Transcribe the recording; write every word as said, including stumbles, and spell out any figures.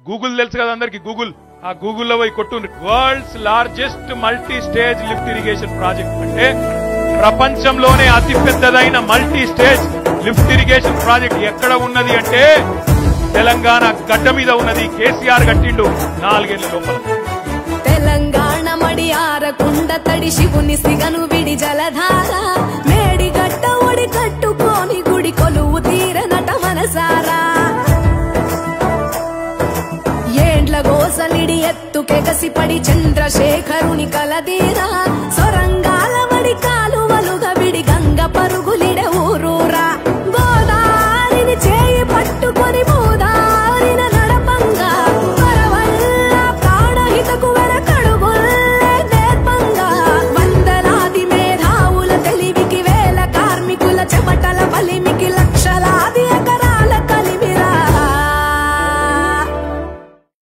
Google తెలుసు కదా అందరికి, గూగుల్ ఆ గూగుల్లో పోయి కొట్టుండ్రి. World's largest multi stage lift irrigation project అంటే ప్రపంచంలోనే అతి పెద్దదైన multi stage lift irrigation project ఎక్కడ ఉన్నది అంటే తెలంగాణ గడ్డ మీద ఉన్నది. కేసీఆర్ కట్టిండు నాలుగేళ్ల లోపల. తెలంగాణ మడి ఆరకుండ తడి శివుని సిగను విడి జలధార మేడి గట్ట ఒడి కట్టుకోని గుడి కొలువు తీరనట మనసారా. ఏండ్ల గోసలిడి ఎత్తుకెగసిపడి చంద్రశేఖరుని కలదీరా సొరంగాల వడి కాలు